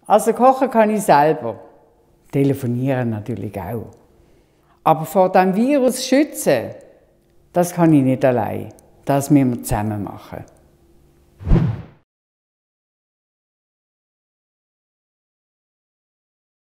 Also kochen kann ich selber. Telefonieren natürlich auch. Aber vor diesem Virus schützen, das kann ich nicht allein. Das müssen wir zusammen machen.